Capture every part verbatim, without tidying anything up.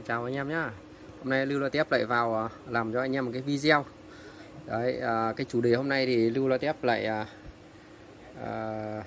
chào anh em nhá. Hôm nay Lưu Loa Tép lại vào làm cho anh em một cái video. Đấy, à, cái chủ đề hôm nay thì Lưu Loa Tép lại à, à,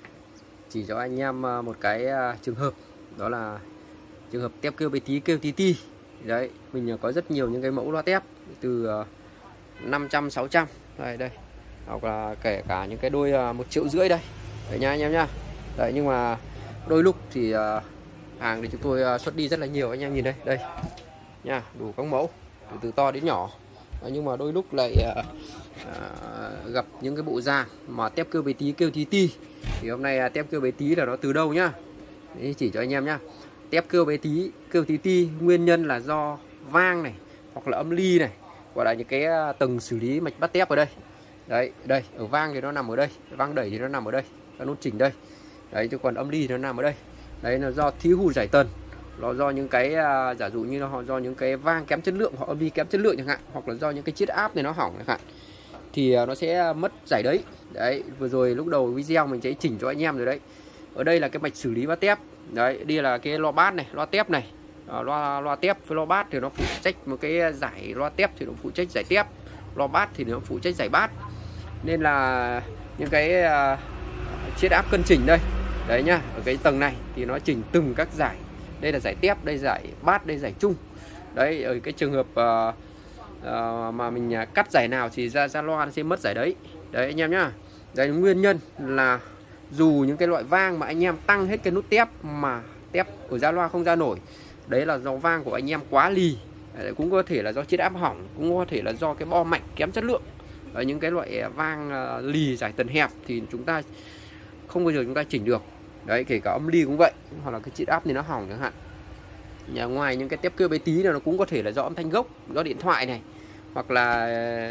chỉ cho anh em một cái à, trường hợp, đó là trường hợp tép kêu bé tí kêu tí ti. Đấy, mình có rất nhiều những cái mẫu loa tép từ à, năm trăm, sáu trăm đây đây, hoặc là kể cả những cái đôi à, một triệu rưỡi đây. Đấy nha anh em nhá. Đấy, nhưng mà đôi lúc thì à, hàng thì chúng tôi xuất đi rất là nhiều, anh em nhìn đây đây nha, đủ các mẫu từ, từ to đến nhỏ. Đấy, nhưng mà đôi lúc lại à, à, gặp những cái bộ da mà tép kêu bé tí kêu tí ti. Thì hôm nay à, tép kêu bé tí là nó từ đâu nhá. Đấy, chỉ cho anh em nhá. Tép kêu bé tí kêu tí ti nguyên nhân là do vang này hoặc là âm ly này, gọi là những cái tầng xử lý mạch bắt tép ở đây. Đấy, đây ở vang thì nó nằm ở đây, vang đẩy thì nó nằm ở đây, các nút chỉnh đây. Đấy, chứ còn âm ly thì nó nằm ở đây. Đấy là do thí hụt giải tần, nó do những cái uh, giả dụ như là họ do những cái vang kém chất lượng hoặc âm ly kém chất lượng chẳng hạn, hoặc là do những cái chiết áp này nó hỏng chẳng hạn, thì uh, nó sẽ mất giải đấy. Đấy, vừa rồi lúc đầu video mình sẽ chỉnh cho anh em rồi đấy. Ở đây là cái mạch xử lý bắt tép. Đấy, đây là cái loa bát này, loa tép này. À, loa loa tép với loa bát thì nó phụ trách một cái giải, loa tép thì nó phụ trách giải tép, loa bát thì nó phụ trách giải bát. Nên là những cái uh, chiết áp cân chỉnh đây. Đấy nhá, ở cái tầng này thì nó chỉnh từng các giải. Đây là giải tép, đây giải bát, đây giải chung. Đấy, ở cái trường hợp uh, uh, mà mình cắt giải nào thì ra ra loa nó sẽ mất giải đấy. Đấy anh em nhá. Đấy, nguyên nhân là dù những cái loại vang mà anh em tăng hết cái nút tép mà tép ở ra loa không ra nổi, đấy là do vang của anh em quá lì. Đấy, cũng có thể là do chiết áp hỏng, cũng có thể là do cái bo mạch kém chất lượng. Đấy, những cái loại vang uh, lì giải tần hẹp thì chúng ta không bao giờ chúng ta chỉnh được. Đấy, kể cả âm ly cũng vậy, hoặc là cái chiết áp thì nó hỏng chẳng hạn. Nhà ngoài những cái tép kêu bé tí này, nó cũng có thể là do âm thanh gốc, do điện thoại này, hoặc là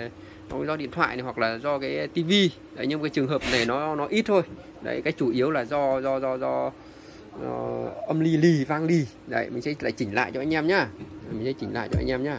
do điện thoại này, hoặc là do cái tivi. Đấy, nhưng cái trường hợp này nó nó ít thôi. Đấy, cái chủ yếu là do do do do, do âm ly lì, vang lì. Đấy, mình sẽ lại chỉnh lại cho anh em nhá. Mình sẽ chỉnh lại cho anh em nhá.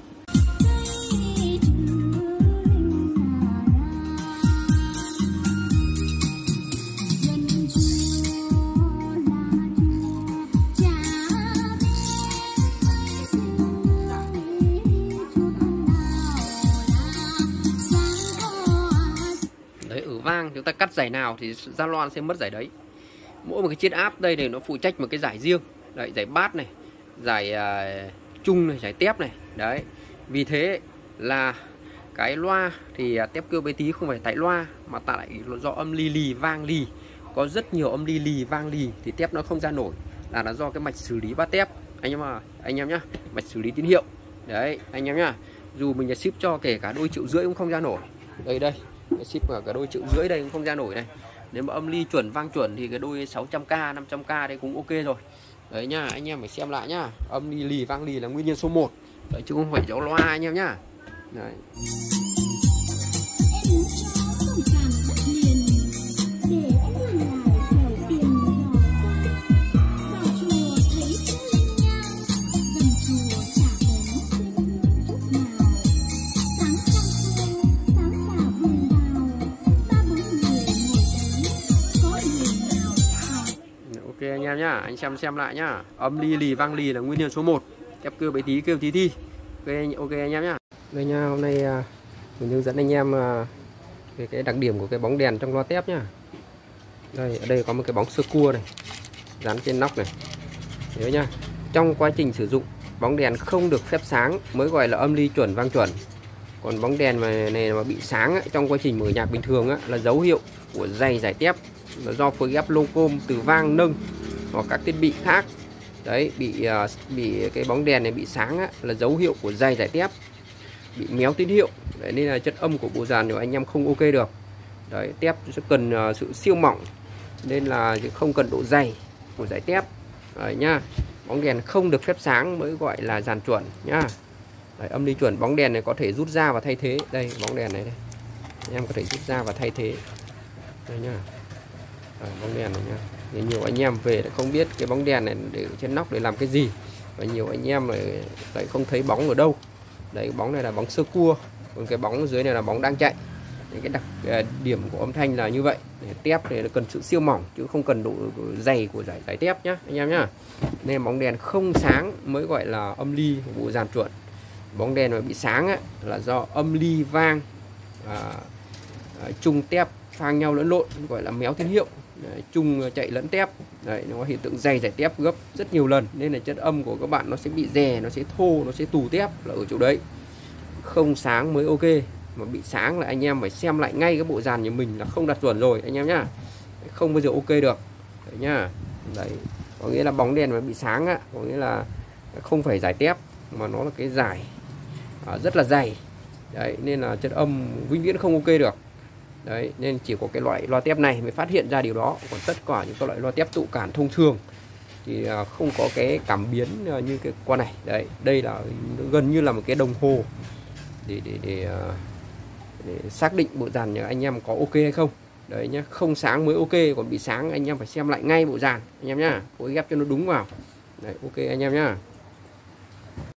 Vang chúng ta cắt giải nào thì ra loa sẽ mất giải đấy. Mỗi một cái chiết áp đây này nó phụ trách một cái giải riêng. Đấy, giải bát này, giải uh, chung này, giải tép này. Đấy, vì thế là cái loa thì uh, tép kêu bé tí không phải tại loa, mà tại do âm ly lì, vang lì. Có rất nhiều âm ly lì, vang lì thì tép nó không ra nổi, là nó do cái mạch xử lý bắt tép anh em à, anh em nhá, mạch xử lý tín hiệu. Đấy anh em nhá, dù mình ship cho kể cả đôi triệu rưỡi cũng không ra nổi. Đây đây, ship cả, cả đôi triệu rưỡi đây cũng không ra nổi này. Nếu mà âm ly chuẩn, vang chuẩn thì cái đôi sáu trăm k, năm trăm k đây cũng ok rồi. Đấy nhá, anh em phải xem lại nhá. Âm ly lì, vang lì là nguyên nhân số một. Đấy, chứ không phải do loa anh em nhá. Đấy. Ok anh em nhá, anh xem xem lại nhá. Âm ly lì, vang lì là nguyên nhân số một. Tép kêu bé tí kêu tí ti. Ok, ok anh em nhá. Đây nha, hôm nay mình hướng dẫn anh em về cái đặc điểm của cái bóng đèn trong loa tép nhá. Đây, ở đây có một cái bóng sơ cua này dán trên nóc này. Nhớ nhá. Trong quá trình sử dụng, bóng đèn không được phép sáng mới gọi là âm ly chuẩn, vang chuẩn. Còn bóng đèn mà này mà bị sáng ấy, trong quá trình mở nhạc bình thường ấy, là dấu hiệu của dày giải tép, là do phối ghép lô côm từ vang nâng hoặc các thiết bị khác. Đấy, bị uh, bị cái bóng đèn này bị sáng á, là dấu hiệu của dày giải tép, bị méo tín hiệu. Đấy, nên là chất âm của bộ dàn của anh em không ok được. Đấy, tép sẽ cần uh, sự siêu mỏng, nên là không cần độ dày của giải tép. Đấy nhá, bóng đèn không được phép sáng mới gọi là dàn chuẩn nhá. Đấy, âm ly chuẩn, bóng đèn này có thể rút ra và thay thế. Đây, bóng đèn này đây, anh em có thể rút ra và thay thế. Đây nhá. Đấy, bóng đèn này nhá. Thì nhiều anh em về lại không biết cái bóng đèn này để trên nóc để làm cái gì, và nhiều anh em lại, lại không thấy bóng ở đâu. Đấy, bóng này là bóng sơ cua, còn cái bóng dưới này là bóng đang chạy. Cái đặc điểm của âm thanh là như vậy. Để tép thì nó cần sự siêu mỏng chứ không cần độ dày của giải giải tép nhá anh em nhá. Nên bóng đèn không sáng mới gọi là âm ly của bộ dàn chuẩn. Bóng đèn mà bị sáng á, là do âm ly vang, à, à, chung tép phang nhau lẫn lộn, gọi là méo tín hiệu. Đấy, chung chạy lẫn tép. Đấy, nó có hiện tượng dày giải tép gấp rất nhiều lần, nên là chất âm của các bạn nó sẽ bị rè, nó sẽ thô, nó sẽ tù tép là ở chỗ đấy. Không sáng mới ok, mà bị sáng là anh em phải xem lại ngay cái bộ dàn nhà mình là không đặt chuẩn rồi anh em nhá, không bao giờ ok được. Đấy nhá. Đấy, có nghĩa là bóng đèn mà bị sáng á, có nghĩa là không phải giải tép mà nó là cái giải à, rất là dày. Đấy, nên là chất âm vĩnh viễn không ok được. Đấy, nên chỉ có cái loại loa tép này mới phát hiện ra điều đó. Còn tất cả những cái loại loa tép tụ cản thông thường thì không có cái cảm biến như cái con này. Đấy, đây là gần như là một cái đồng hồ để để để, để xác định bộ dàn nhà anh em có ok hay không. Đấy nhá, không sáng mới ok, còn bị sáng anh em phải xem lại ngay bộ dàn anh em nhá, phối ghép cho nó đúng vào. Đấy, ok anh em nhá.